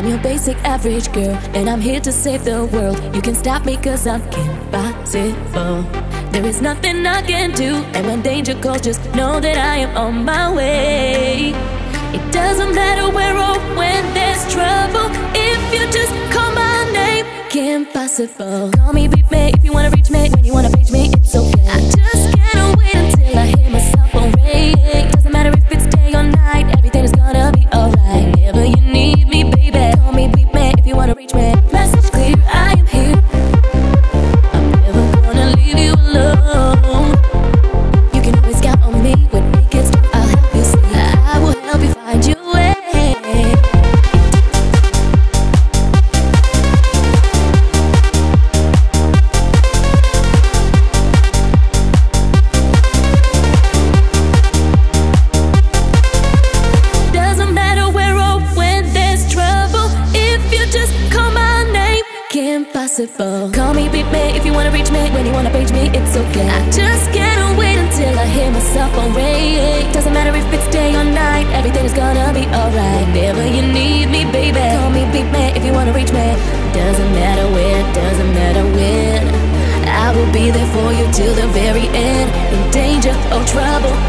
I'm your basic average girl, and I'm here to save the world. You can stop me cause I'm impossible. There is nothing I can do, and when danger calls, just know that I am on my way. It doesn't matter where or when there's trouble, if you just call my name, impossible. Call me, beat me, if you wanna reach me, when you wanna page me, it's okay. I just can't wait until I hear myself on radio. Doesn't matter if it's day or night, everything is gonna be alright. Whenever you need me, baby, call me, beat me, if you wanna reach me. Message clear, I am here. I'm never gonna leave you alone. You can always count on me when it gets tough. I'll help you see. I will help you find your way. Impossible. Call me, beat me, if you wanna reach me, when you wanna page me, it's okay. I just can't wait until I hear myself on radio. Doesn't matter if it's day or night, everything is gonna be alright. Whenever you need me, baby, call me, beat me, if you wanna reach me. Doesn't matter where, doesn't matter when, I will be there for you till the very end. In danger or trouble,